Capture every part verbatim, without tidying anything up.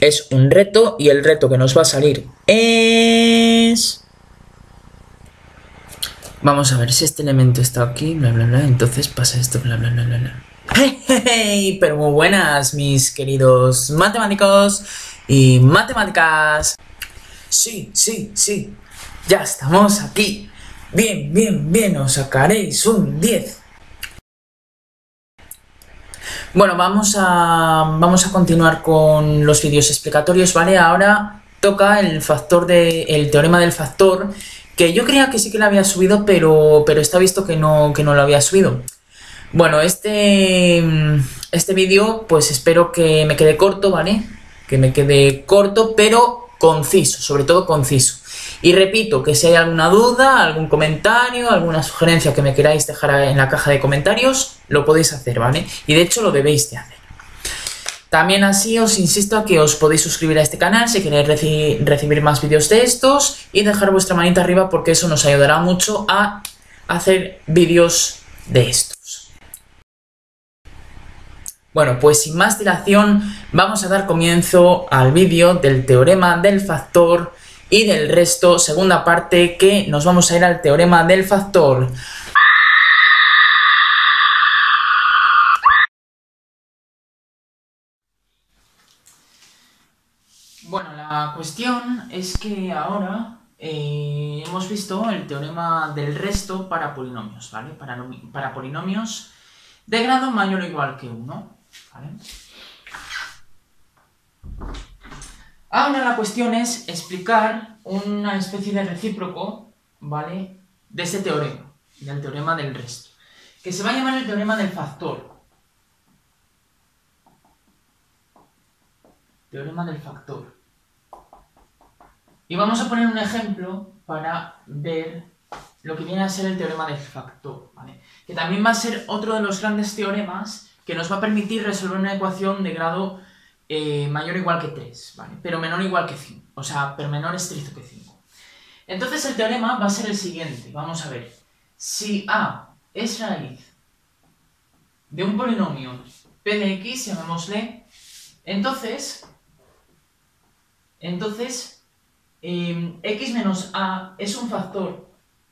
es un reto y el reto que nos va a salir es... Vamos a ver si este elemento está aquí, bla bla bla, entonces pasa esto, bla bla bla bla bla. ¡Hey, hey, hey! Pero muy buenas, mis queridos matemáticos y matemáticas. Sí, sí, sí, ya estamos aquí. Bien, bien, bien, os sacaréis un diez. Bueno, vamos a, vamos a continuar con los vídeos explicatorios, ¿vale? Ahora toca el factor de, el teorema del factor, que yo creía que sí que lo había subido, pero, pero está visto que no, que no lo había subido. Bueno, este, este vídeo, pues espero que me quede corto, ¿vale? Que me quede corto, pero conciso, sobre todo conciso. Y repito, que si hay alguna duda, algún comentario, alguna sugerencia que me queráis dejar en la caja de comentarios, lo podéis hacer, ¿vale? Y de hecho lo debéis de hacer. También así os insisto a que os podéis suscribir a este canal si queréis reci recibir más vídeos de estos y dejar vuestra manita arriba porque eso nos ayudará mucho a hacer vídeos de estos. Bueno, pues sin más dilación vamos a dar comienzo al vídeo del teorema del factor y del resto, segunda parte, que nos vamos a ir al teorema del factor. Bueno, la cuestión es que ahora eh, hemos visto el teorema del resto para polinomios, ¿vale? Para, para polinomios de grado mayor o igual que uno, ¿vale? Ahora la cuestión es explicar una especie de recíproco, ¿vale? De este teorema, del teorema del resto, que se va a llamar el teorema del factor. Teorema del factor. Y vamos a poner un ejemplo para ver lo que viene a ser el teorema del factor, ¿vale? Que también va a ser otro de los grandes teoremas que nos va a permitir resolver una ecuación de grado eh, mayor o igual que tres, ¿vale? Pero menor o igual que cinco, o sea, pero menor estricto que cinco. Entonces el teorema va a ser el siguiente, vamos a ver. Si A es raíz de un polinomio p de x, llamémosle, entonces, entonces eh, x menos a es un factor,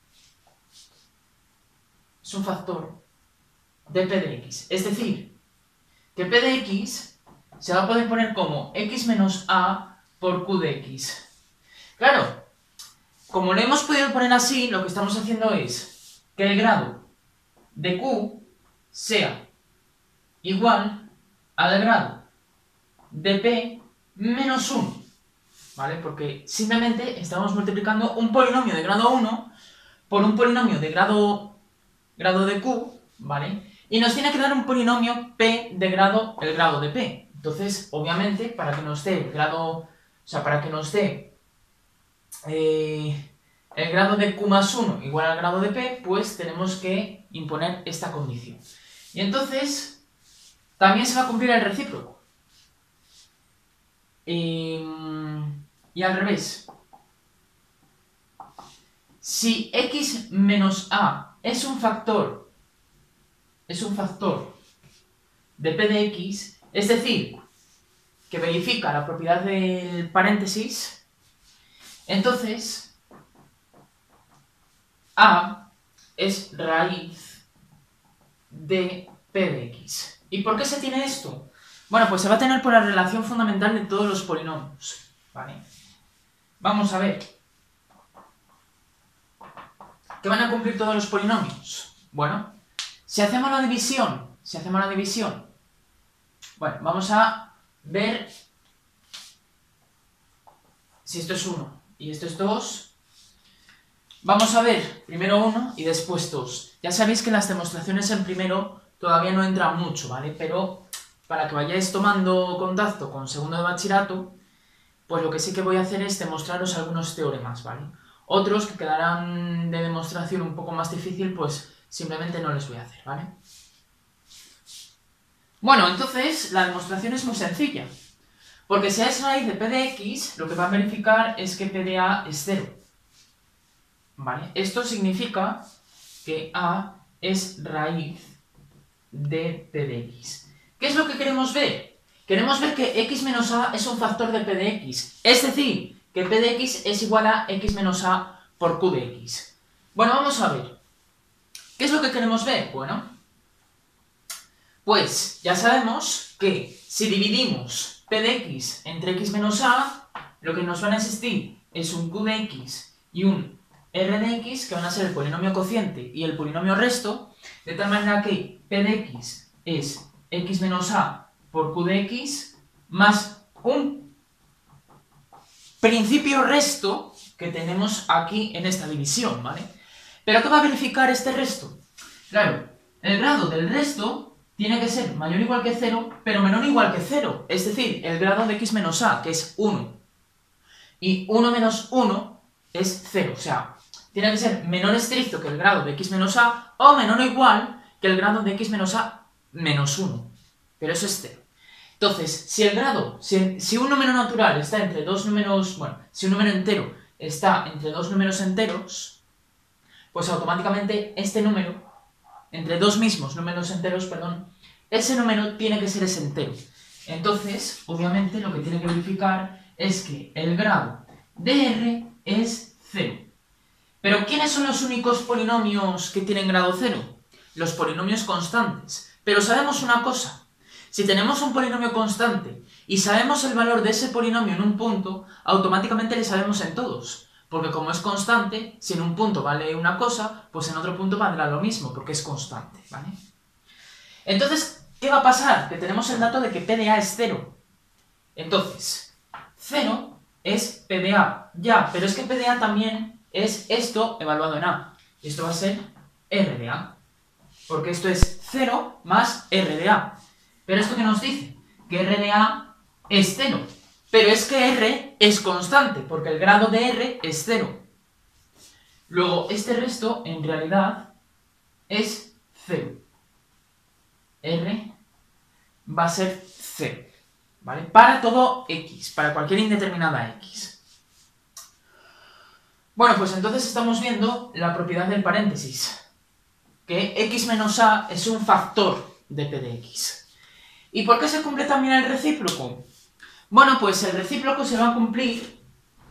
es un factor de p de x. Es decir, que p de x se va a poder poner como x menos a por q de x. Claro, como lo hemos podido poner así, lo que estamos haciendo es que el grado de q sea igual al grado de p menos uno, ¿vale? Porque simplemente estamos multiplicando un polinomio de grado uno por un polinomio de grado, grado de q, ¿vale? Y nos tiene que dar un polinomio p de grado, el grado de p. Entonces, obviamente, para que nos dé el grado, o sea, para que nos dé eh, el grado de q más uno igual al grado de p, pues tenemos que imponer esta condición. Y entonces, también se va a cumplir el recíproco. Y, y al revés. Si x menos a es un factor, es un factor de p de x, es decir, que verifica la propiedad del paréntesis, entonces a es raíz de p de x. ¿Y por qué se tiene esto? Bueno, pues se va a tener por la relación fundamental de todos los polinomios, ¿vale? Vamos a ver. ¿Qué van a cumplir todos los polinomios? Bueno, si hacemos la división, si hacemos la división, bueno, vamos a ver si esto es uno y esto es dos. Vamos a ver primero uno y después dos. Ya sabéis que las demostraciones en primero todavía no entran mucho, ¿vale? Pero para que vayáis tomando contacto con segundo de bachillerato, pues lo que sí que voy a hacer es demostraros algunos teoremas, ¿vale? Otros que quedarán de demostración un poco más difícil, pues simplemente no les voy a hacer, ¿vale? Bueno, entonces la demostración es muy sencilla. Porque si a es raíz de p de x, lo que va a verificar es que p de a es cero. ¿Vale? Esto significa que a es raíz de p de x. ¿Qué es lo que queremos ver? queremos ver que x menos a es un factor de p de x, es decir, que p de x es igual a x menos a por q de x. Bueno, vamos a ver. ¿Qué es lo que queremos ver? Bueno, pues ya sabemos que si dividimos p de x entre x menos a, lo que nos van a existir es un q de x y un r de x, que van a ser el polinomio cociente y el polinomio resto, de tal manera que p de x es x menos a por q de x más un principio resto que tenemos aquí en esta división, ¿vale? ¿Pero qué va a verificar este resto? Claro, el grado del resto tiene que ser mayor o igual que cero, pero menor o igual que cero, es decir, el grado de x menos a, que es uno. Y uno menos uno es cero, o sea, tiene que ser menor estricto que el grado de x menos a o menor o igual que el grado de x menos a menos uno, pero eso es cero. Entonces, si el grado, si, si un número natural está entre dos números, bueno, si un número entero está entre dos números enteros, pues automáticamente este número, entre dos mismos números enteros, perdón, ese número tiene que ser ese entero. Entonces, obviamente, lo que tiene que verificar es que el grado de r es cero. ¿Pero quiénes son los únicos polinomios que tienen grado cero? Los polinomios constantes. Pero sabemos una cosa. Si tenemos un polinomio constante y sabemos el valor de ese polinomio en un punto, automáticamente le sabemos en todos. Porque como es constante, si en un punto vale una cosa, pues en otro punto valdrá lo mismo, porque es constante, ¿vale? Entonces, ¿qué va a pasar? Que tenemos el dato de que p de a es cero. Entonces, cero es p de a. Ya, pero es que p de a también es esto evaluado en a. Y esto va a ser r de a. Porque esto es cero más r de a. Pero esto que nos dice, que r de a es cero. Pero es que r es constante, porque el grado de r es cero. Luego, este resto, en realidad, es cero. R va a ser cero, ¿vale? Para todo x, para cualquier indeterminada x. Bueno, pues entonces estamos viendo la propiedad del paréntesis, que x menos a es un factor de p de x. ¿Y por qué se cumple también el recíproco? Bueno, pues el recíproco se va a cumplir...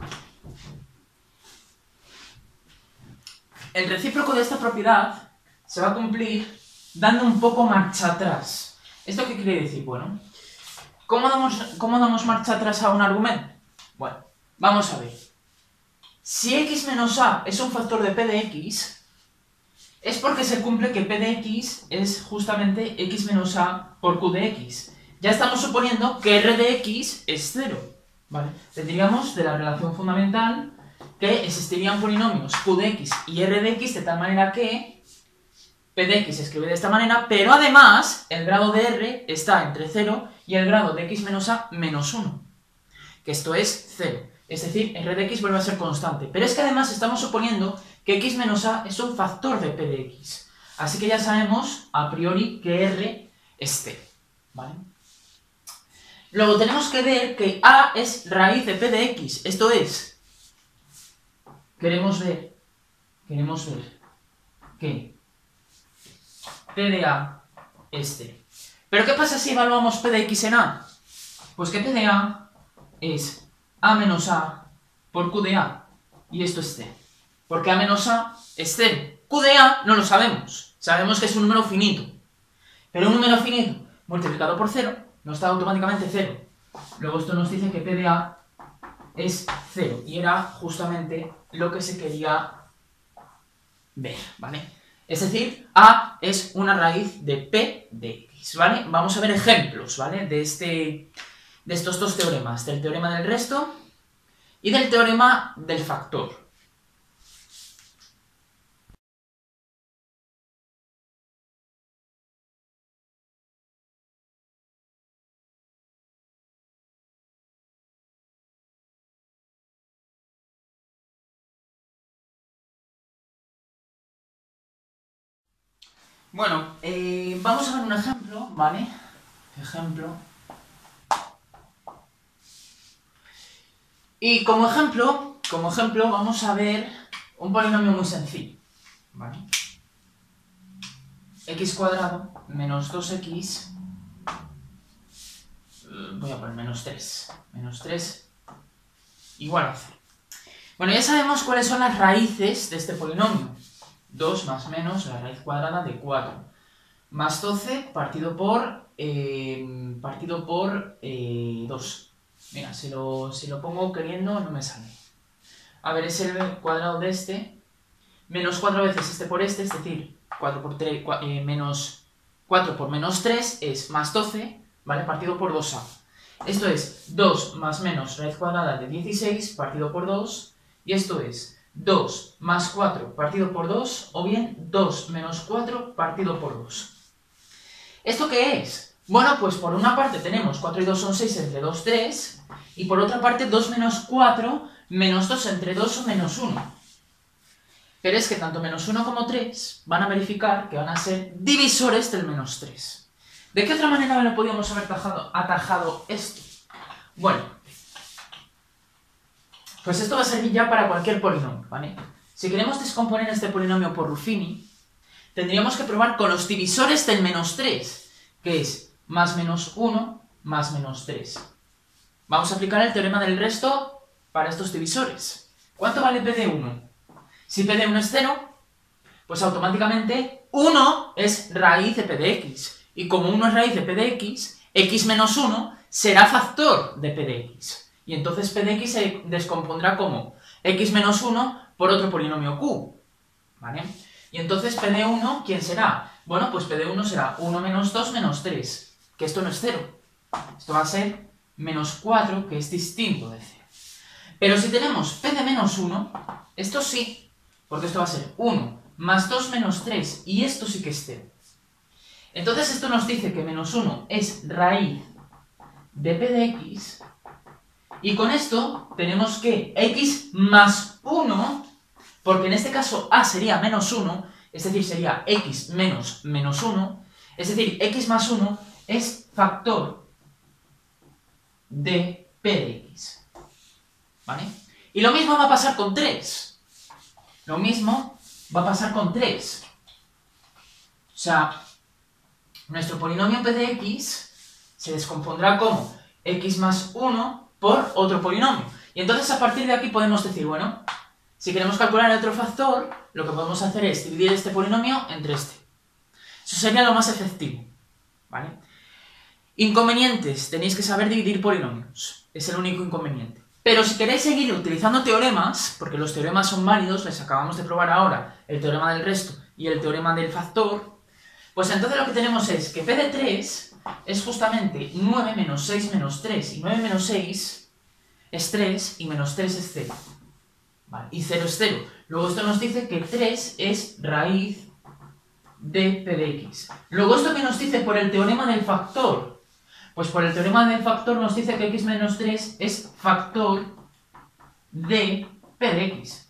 El recíproco de esta propiedad se va a cumplir dando un poco marcha atrás. ¿Esto qué quiere decir? Bueno, ¿cómo damos, cómo damos marcha atrás a un argumento? Bueno, vamos a ver. Si x menos a es un factor de p de x, es porque se cumple que p de x es justamente x menos a por q de x. Ya estamos suponiendo que r de x es cero, ¿vale? Tendríamos de la relación fundamental que existirían polinomios q de x y r de x de tal manera que p de x se escribe de esta manera, pero además el grado de r está entre cero y el grado de x menos a menos uno, que esto es cero. Es decir, r de x vuelve a ser constante. Pero es que además estamos suponiendo que x menos a es un factor de p de x. Así que ya sabemos a priori que r es cero, ¿vale? Luego tenemos que ver que a es raíz de p de x. Esto es, queremos ver, queremos ver que p de a es cero. ¿Pero qué pasa si evaluamos p de x en a? Pues que p de a es a menos a por q de a. Y esto es cero. Porque a menos a es cero. Q de a no lo sabemos. Sabemos que es un número finito. Pero un número finito multiplicado por cero nos da automáticamente cero. Luego esto nos dice que p de a es cero. Y era justamente lo que se quería ver, ¿vale? Es decir, a es una raíz de p de x, ¿vale? Vamos a ver ejemplos, ¿vale? De, este, de estos dos teoremas, del teorema del resto y del teorema del factor. Bueno, eh, vamos a ver un ejemplo, ¿vale? Ejemplo. Y como ejemplo, como ejemplo vamos a ver un polinomio muy sencillo, ¿vale? X cuadrado menos dos x voy a poner menos tres. Menos tres igual a cero. Bueno, ya sabemos cuáles son las raíces de este polinomio. dos más menos la raíz cuadrada de cuatro. Más doce partido por, eh, partido por eh, dos. Mira, si lo, si lo pongo queriendo no me sale. A ver, es el cuadrado de este. Menos cuatro veces este por este, es decir, cuatro por tres, eh, menos cuatro por menos tres es más doce, ¿vale? Partido por dos a. Esto es dos más menos raíz cuadrada de dieciséis partido por dos. Y esto es dos más cuatro partido por dos, o bien dos menos cuatro partido por dos. ¿Esto qué es? Bueno, pues por una parte tenemos cuatro y dos son seis, entre dos, tres. Y por otra parte dos menos cuatro menos dos entre dos o menos uno. Pero es que tanto menos uno como tres van a verificar que van a ser divisores del menos tres. ¿De qué otra manera lo podríamos haber atajado, atajado esto? Bueno, pues esto va a servir ya para cualquier polinomio, ¿vale? Si queremos descomponer este polinomio por Ruffini, tendríamos que probar con los divisores del menos tres, que es más menos uno más menos tres. Vamos a aplicar el teorema del resto para estos divisores. ¿Cuánto vale P de uno? Si P de uno es cero, pues automáticamente uno es raíz de P de X. Y como uno es raíz de P de X, X menos uno será factor de P de X. Y entonces P de X se descompondrá como X menos uno por otro polinomio Q. ¿Vale? Y entonces P de uno, ¿quién será? Bueno, pues P de uno será uno menos dos menos tres. Que esto no es cero. Esto va a ser menos cuatro, que es distinto de cero. Pero si tenemos P de menos uno, esto sí. Porque esto va a ser uno más dos menos tres, y esto sí que es cero. Entonces esto nos dice que menos uno es raíz de P de X, y con esto tenemos que X más uno, porque en este caso A sería menos uno, es decir, sería X menos menos uno, es decir, X más uno es factor de P de X. ¿Vale? Y lo mismo va a pasar con tres. Lo mismo va a pasar con tres. O sea, nuestro polinomio P de X se descompondrá como X más uno por otro polinomio. Y entonces a partir de aquí podemos decir, bueno, si queremos calcular el otro factor, lo que podemos hacer es dividir este polinomio entre este. Eso sería lo más efectivo. ¿Vale? Inconvenientes. Tenéis que saber dividir polinomios. Es el único inconveniente. Pero si queréis seguir utilizando teoremas, porque los teoremas son válidos, les acabamos de probar ahora el teorema del resto y el teorema del factor, pues entonces lo que tenemos es que P de tres es justamente nueve menos seis menos tres, y nueve menos seis es tres, y menos tres es cero. ¿Vale? Y cero es cero. Luego esto nos dice que tres es raíz de P de X. Luego esto que nos dice por el teorema del factor. Pues por el teorema del factor nos dice que X menos tres es factor de P de X.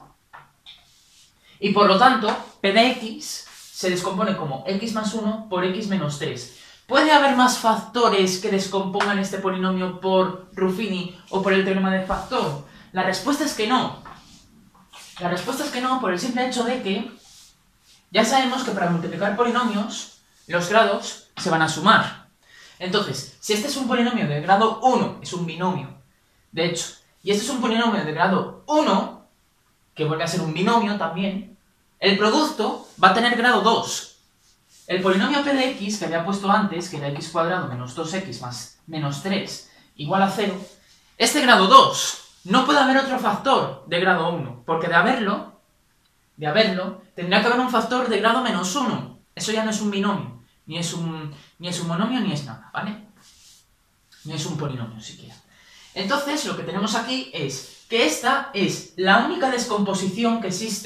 Y por lo tanto, P de X se descompone como X más uno por X menos tres. ¿Puede haber más factores que descompongan este polinomio por Ruffini o por el teorema del factor? La respuesta es que no. La respuesta es que no, por el simple hecho de que ya sabemos que para multiplicar polinomios, los grados se van a sumar. Entonces, si este es un polinomio de grado uno, es un binomio, de hecho, y este es un polinomio de grado uno, que vuelve a ser un binomio también, el producto va a tener grado dos. El polinomio P de X, que había puesto antes, que era x cuadrado menos dos x más menos tres igual a cero, es de grado dos. No puede haber otro factor de grado uno, porque de haberlo, de haberlo, tendría que haber un factor de grado menos uno. Eso ya no es un binomio. Ni es un, ni es un monomio, ni es nada, ¿vale? Ni es un polinomio siquiera. Entonces, lo que tenemos aquí es que esta es la única descomposición que existe .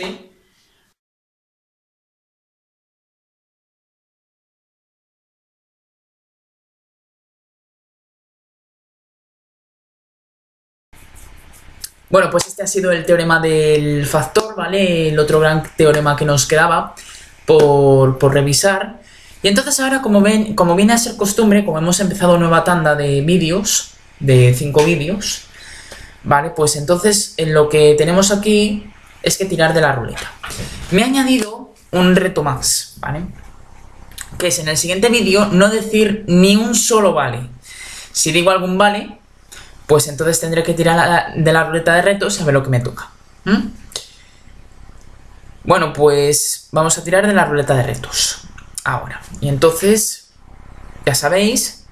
Bueno, pues este ha sido el teorema del factor, ¿vale? El otro gran teorema que nos quedaba por, por revisar. Y entonces ahora, como ven, como viene a ser costumbre, como hemos empezado nueva tanda de vídeos, de cinco vídeos, ¿vale? Pues entonces lo que tenemos aquí es que tirar de la ruleta. Me he añadido un reto más, ¿vale? Que es en el siguiente vídeo no decir ni un solo vale. Si digo algún vale, pues entonces tendré que tirar la, de la ruleta de retos a ver lo que me toca. ¿Mm? Bueno, pues vamos a tirar de la ruleta de retos ahora. Y entonces, ya sabéis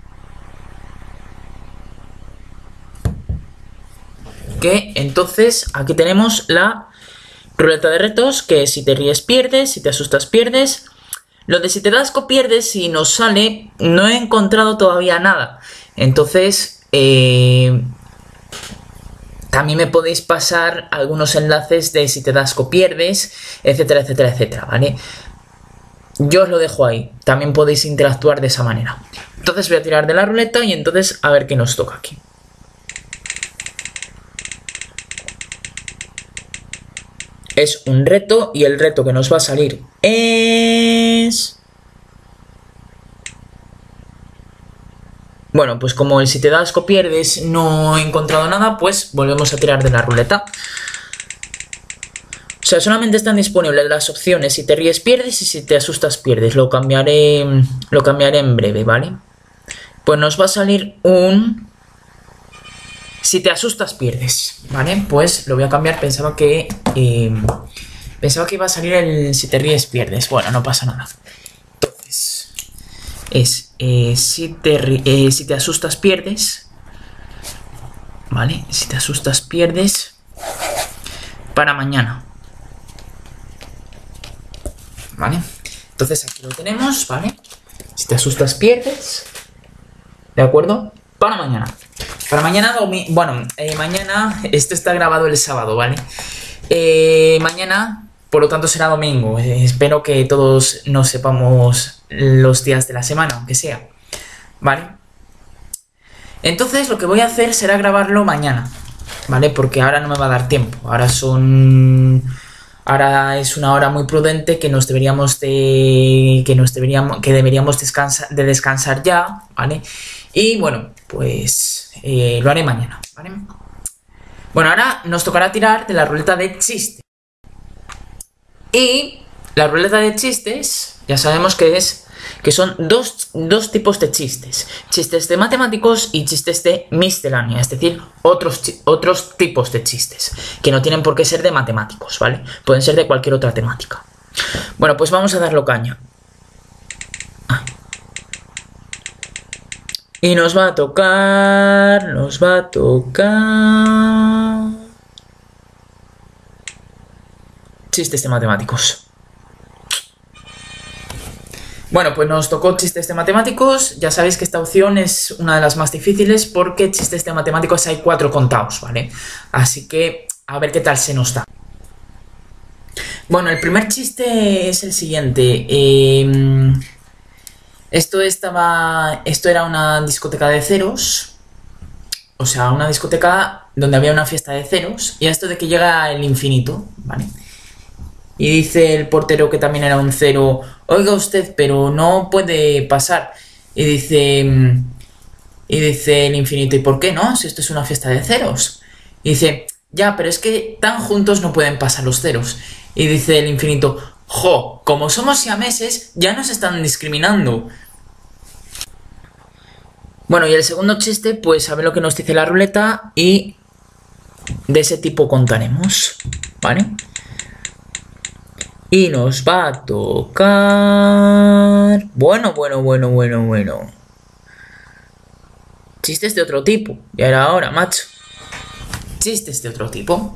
que entonces aquí tenemos la ruleta de retos, que si te ríes pierdes, si te asustas pierdes. Lo de si te das asco pierdes, si nos sale, no he encontrado todavía nada. Entonces, eh, también me podéis pasar algunos enlaces de si te das asco pierdes, etcétera, etcétera, etcétera, ¿vale? Yo os lo dejo ahí. También podéis interactuar de esa manera. Entonces voy a tirar de la ruleta y entonces a ver qué nos toca aquí. Es un reto y el reto que nos va a salir es... Bueno, pues como el si te das asco pierdes no he encontrado nada, pues volvemos a tirar de la ruleta. O sea, solamente están disponibles las opciones si te ríes pierdes y si te asustas pierdes. Lo cambiaré, lo cambiaré en breve, ¿vale? Pues nos va a salir un... Si te asustas pierdes, ¿vale? Pues lo voy a cambiar, pensaba que... Eh, pensaba que iba a salir el si te ríes pierdes. Bueno, no pasa nada. Entonces, es eh, si, te, eh, si te asustas pierdes, ¿vale? Si te asustas pierdes para mañana, ¿vale? Entonces aquí lo tenemos, ¿vale? Si te asustas pierdes, ¿de acuerdo? Para mañana. Para mañana, bueno, eh, mañana, esto está grabado el sábado, ¿vale? Eh, mañana, por lo tanto, será domingo. Eh, espero que todos nos sepamos los días de la semana, aunque sea, ¿vale? Entonces, lo que voy a hacer será grabarlo mañana, ¿vale? Porque ahora no me va a dar tiempo. Ahora son... Ahora es una hora muy prudente que nos deberíamos de... Que nos deberíamos... Que deberíamos descansar, de descansar ya, ¿vale? Y bueno, pues eh, lo haré mañana, ¿vale? Bueno, ahora nos tocará tirar de la ruleta de chistes. Y la ruleta de chistes, ya sabemos que es que son dos, dos tipos de chistes. Chistes de matemáticos y chistes de miscelánea, es decir, otros, otros tipos de chistes, que no tienen por qué ser de matemáticos, ¿vale? Pueden ser de cualquier otra temática. Bueno, pues vamos a darlo caña. Ah. Y nos va a tocar, nos va a tocar... Chistes de matemáticos. Bueno, pues nos tocó chistes de matemáticos. Ya sabéis que esta opción es una de las más difíciles porque chistes de matemáticos hay cuatro contados, ¿vale? Así que a ver qué tal se nos da. Bueno, el primer chiste es el siguiente. Eh... Esto estaba. Esto era una discoteca de ceros. O sea, una discoteca donde había una fiesta de ceros. Y esto de que llega el infinito, ¿vale? Y dice el portero, que también era un cero: oiga usted, pero no puede pasar. Y dice. Y dice el infinito: ¿y por qué no? Si esto es una fiesta de ceros. Y dice: ya, pero es que tan juntos no pueden pasar los ceros. Y dice el infinito: jo, como somos siameses, ya nos están discriminando. Bueno, y el segundo chiste, pues a ver lo que nos dice la ruleta y de ese tipo contaremos, ¿vale? Y nos va a tocar... Bueno, bueno, bueno, bueno, bueno. Chistes de otro tipo. Ya era hora, macho. Chistes de otro tipo.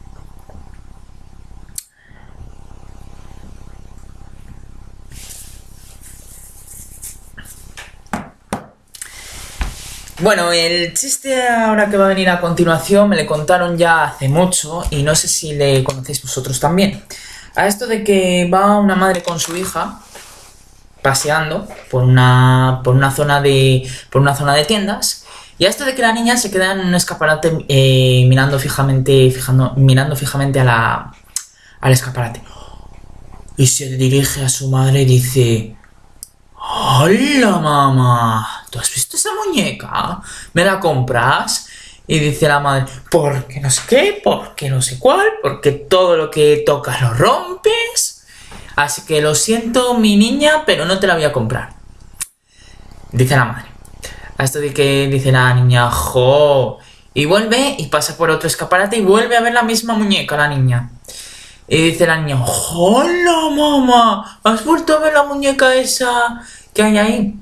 Bueno, el chiste ahora que va a venir a continuación me le contaron ya hace mucho y no sé si le conocéis vosotros también. A esto de que va una madre con su hija paseando por una, por una, zona, de, por una zona de tiendas, y a esto de que la niña se queda en un escaparate eh, mirando fijamente, fijando, mirando fijamente a la, al escaparate. Y se dirige a su madre y dice: ¡hola, mamá! ¿Tú has visto esa muñeca? ¿Me la compras? Y dice la madre: ¿por qué no sé qué? ¿Por qué no sé cuál? Porque todo lo que tocas lo rompes. Así que lo siento, mi niña, pero no te la voy a comprar. Dice la madre. A esto de que dice la niña, jo. Y vuelve y pasa por otro escaparate y vuelve a ver la misma muñeca la niña. Y dice la niña, ¡hola, mamá! ¿Has vuelto a ver la muñeca esa que hay ahí?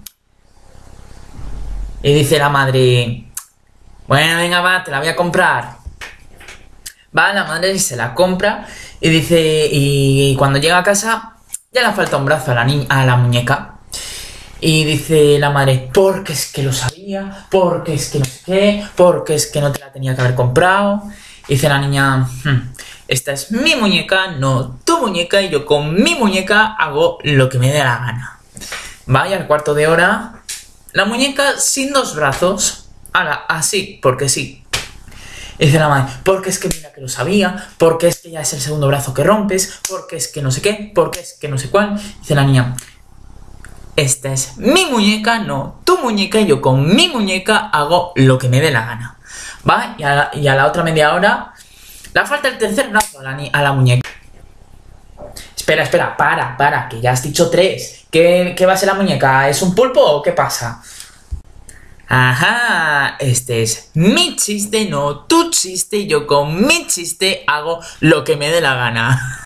Y dice la madre, bueno, venga, va, te la voy a comprar. Va, la madre se la compra y dice, y cuando llega a casa, ya le falta un brazo a la niña, a la muñeca. Y dice la madre, porque es que lo sabía, porque es que no sé qué, porque es que no te la tenía que haber comprado. Y dice la niña, hm, esta es mi muñeca, no tu muñeca, y yo con mi muñeca hago lo que me dé la gana. Vaya, al cuarto de hora, la muñeca sin dos brazos, ala, así, porque sí. Y dice la madre, porque es que mira que lo sabía, porque es que ya es el segundo brazo que rompes, porque es que no sé qué, porque es que no sé cuál. Dice la niña, esta es mi muñeca, no tu muñeca, y yo con mi muñeca hago lo que me dé la gana. ¿Va? Y a la, y a la otra media hora le falta el tercer brazo a la, a la muñeca. Espera, espera, para, para, que ya has dicho tres. ¿Qué, qué va a ser la muñeca? ¿Es un pulpo o qué pasa? Ajá, este es mi chiste, no tu chiste, y yo con mi chiste hago lo que me dé la gana.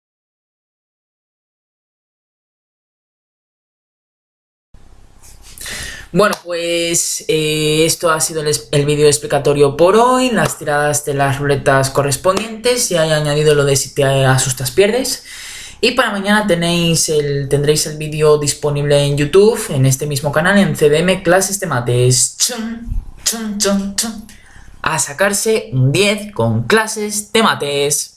Bueno, pues eh, esto ha sido el, el vídeo explicatorio por hoy, las tiradas de las ruletas correspondientes, y he añadido lo de si te asustas pierdes. Y para mañana tenéis el, tendréis el vídeo disponible en YouTube, en este mismo canal, en C D M Clases de Mates. Chun, chun, chun, chun. A sacarse un diez con clases de mates.